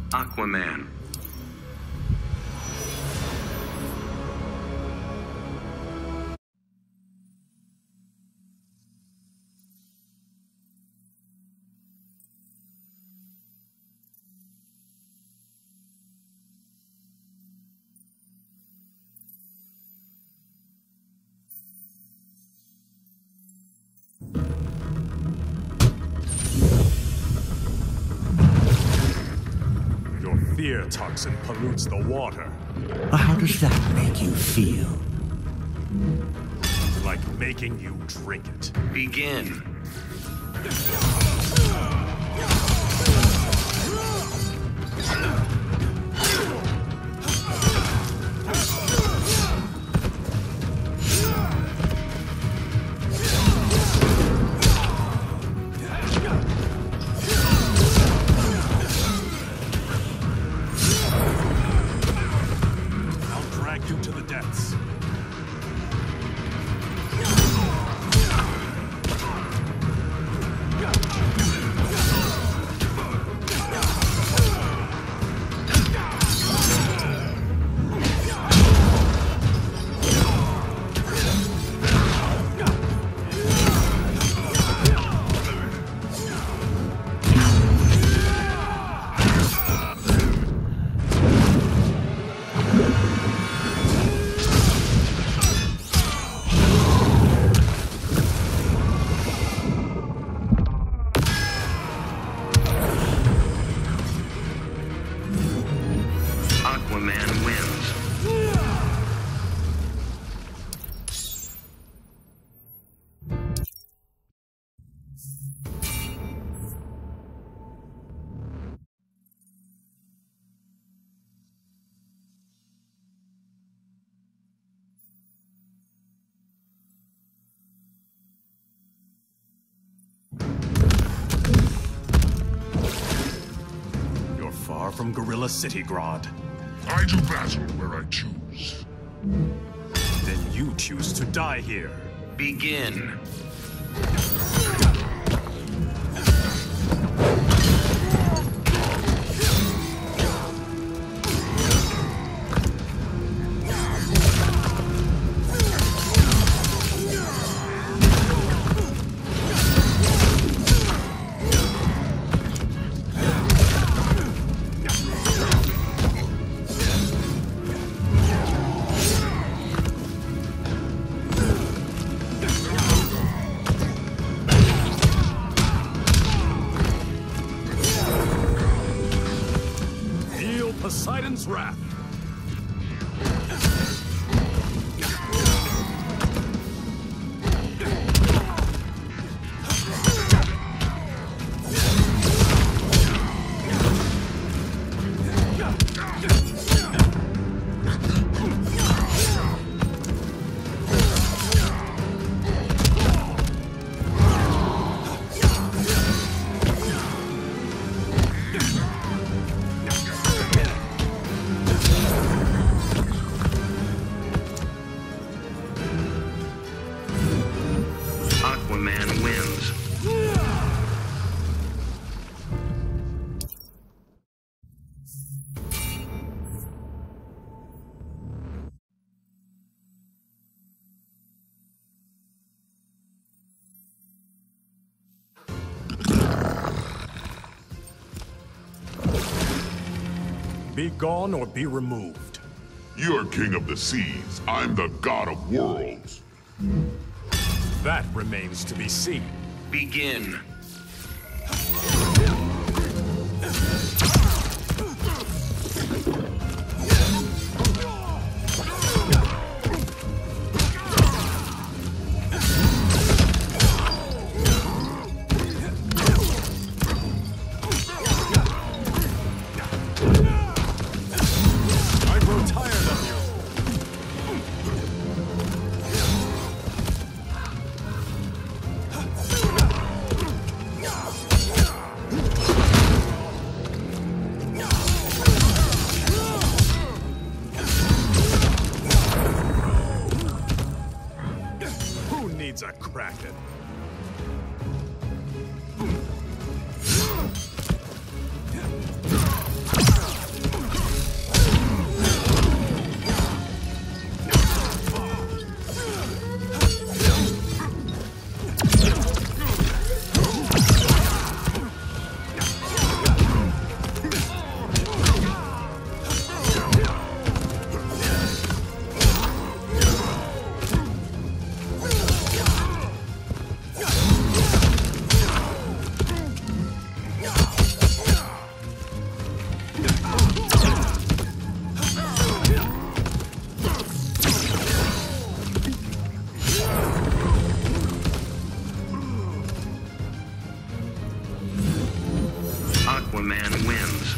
Aquaman. Fear toxin pollutes the water. How does that make you feel? Like making you drink it. Begin. You to the depths. Aquaman wins. You're far from Gorilla City, Grodd. I do battle where I choose. Then you choose to die here. Begin. Poseidon's Wrath. Aquaman wins. Be gone or be removed. You're king of the seas. I'm the god of worlds. That remains to be seen. Begin. I grow tired of you. Aquaman wins.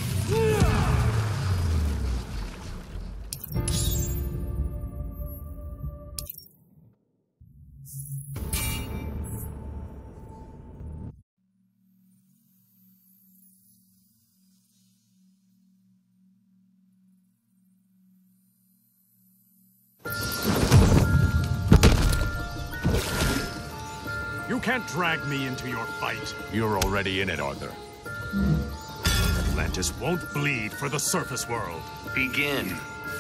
You can't drag me into your fight. You're already in it, Arthur. Atlantis won't bleed for the surface world. Begin.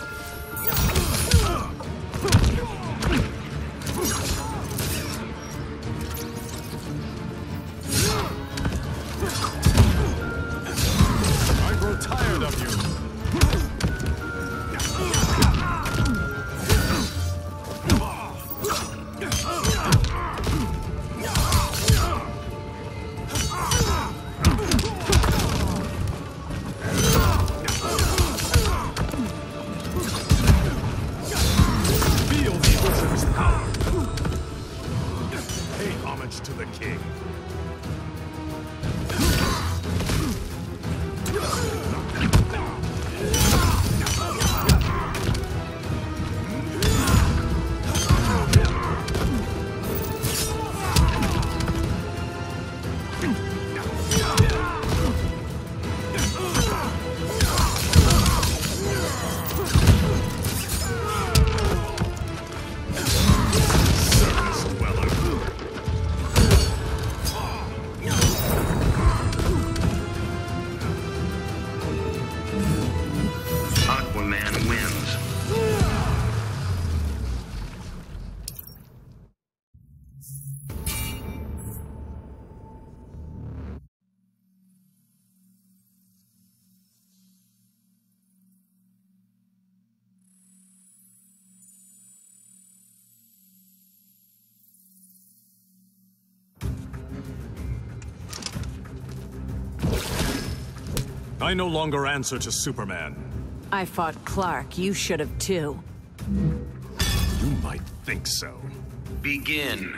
I grow tired of you. To the king. Aquaman wins. I no longer answer to Superman. I fought Clark. You should have too. You might think so. Begin.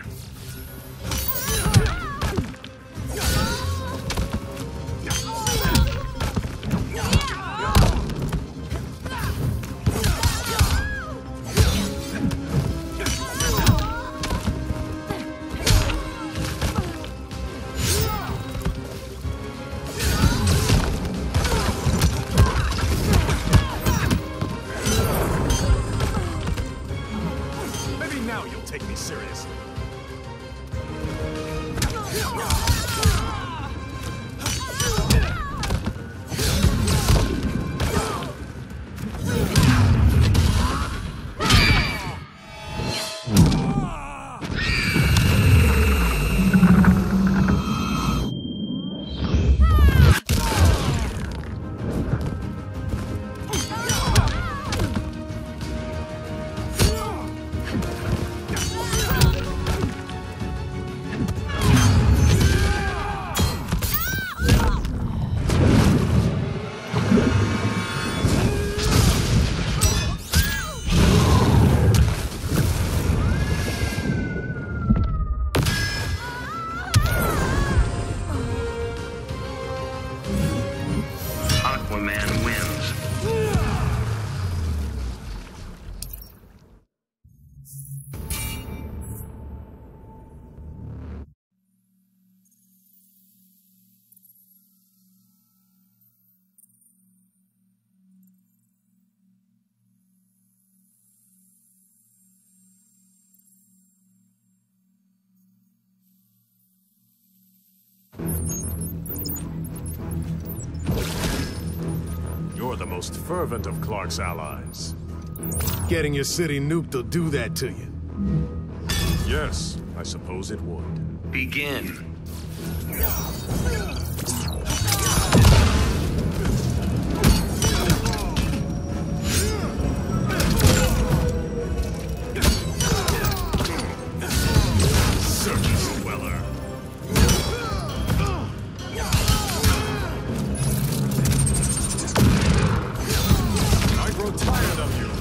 Now you'll take me seriously. Aquaman wins. You're the most fervent of Clark's allies. Getting your city nuked will do that to you. Yes, I suppose it would. Begin. Surface Dweller. I grow tired of you.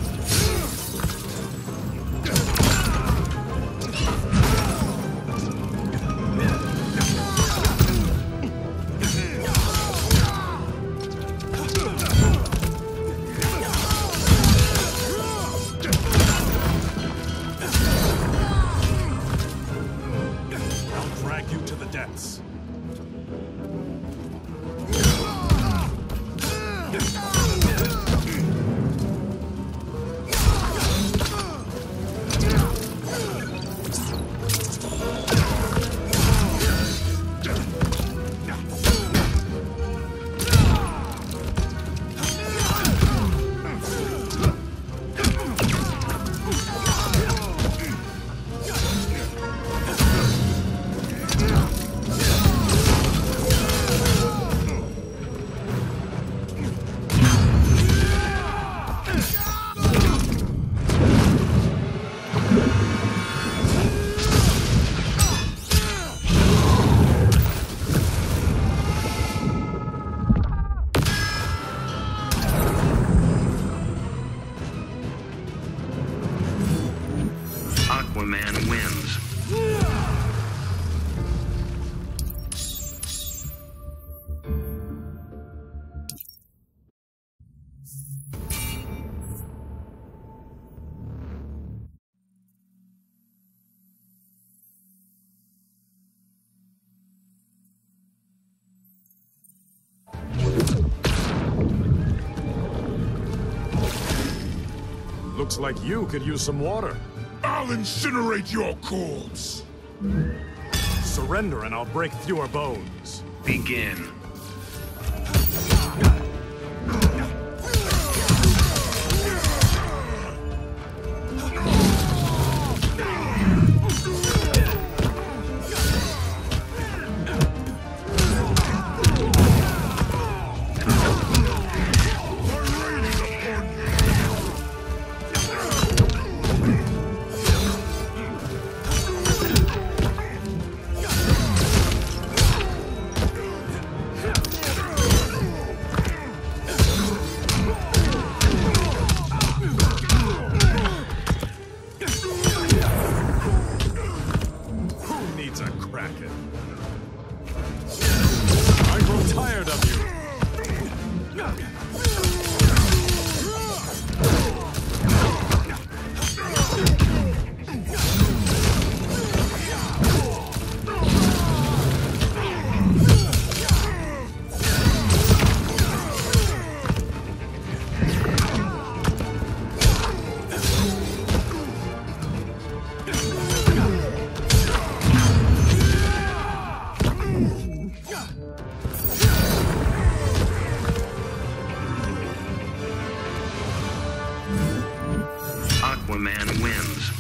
Looks like you could use some water. I'll incinerate your corpse! Surrender and I'll break fewer bones. Begin. I grow tired of you. Aquaman wins.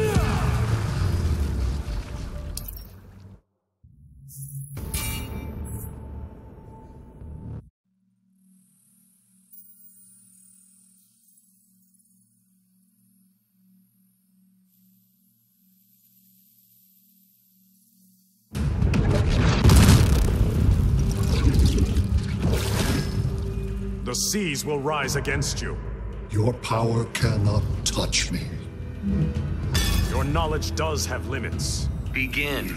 The seas will rise against you. Your power cannot touch me. Your knowledge does have limits. Begin.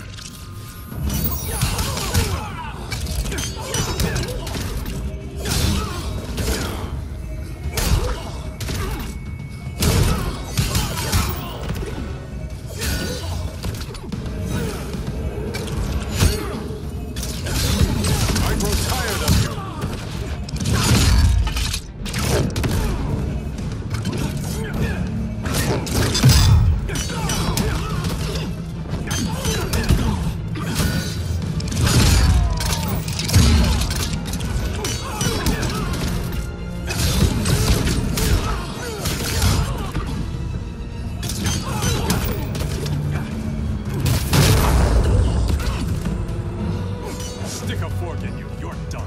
I grow tired of you. Stick a fork in you, you're done.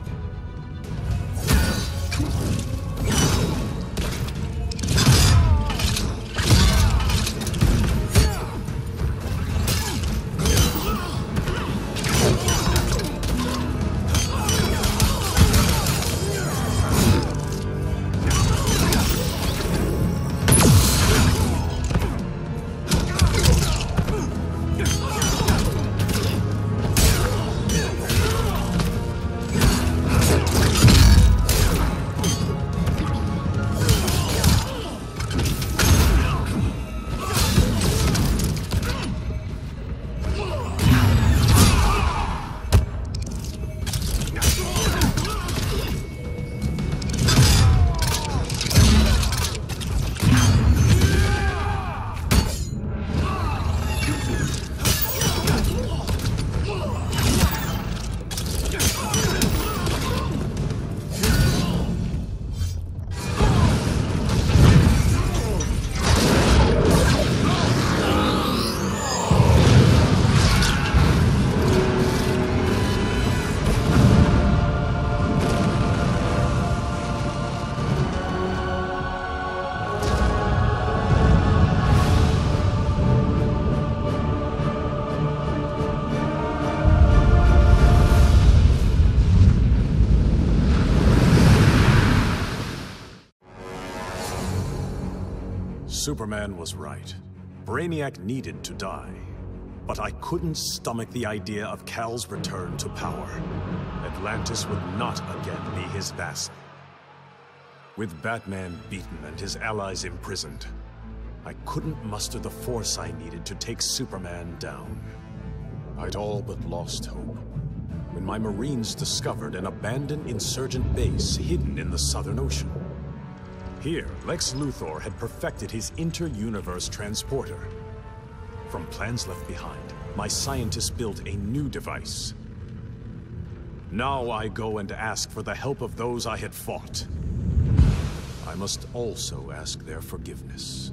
Superman was right. Brainiac needed to die. But I couldn't stomach the idea of Kal's return to power. Atlantis would not again be his vassal. With Batman beaten and his allies imprisoned, I couldn't muster the force I needed to take Superman down. I'd all but lost hope when my Marines discovered an abandoned insurgent base hidden in the Southern Ocean. Here, Lex Luthor had perfected his inter-universe transporter. From plans left behind, my scientists built a new device. Now I go and ask for the help of those I had fought. I must also ask their forgiveness.